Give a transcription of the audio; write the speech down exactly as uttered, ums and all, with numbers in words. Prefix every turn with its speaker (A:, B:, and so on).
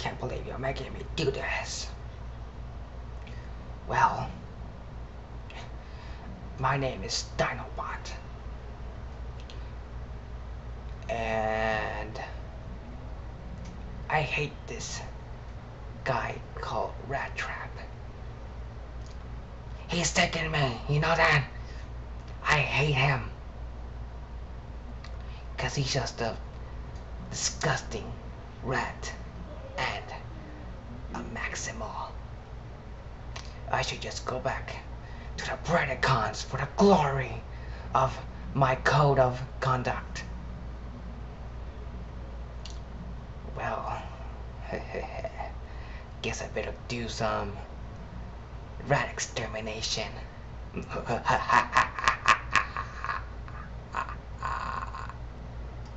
A: can't believe you're making me do this. Well, my name is Dinobot. And I hate this guy called Rat Trap. He's taking me, you know that? I hate him. Cause he's just a disgusting rat and a Maximal. I should just go back to the Predacons for the glory of my code of conduct. Well, guess I better do some rat extermination.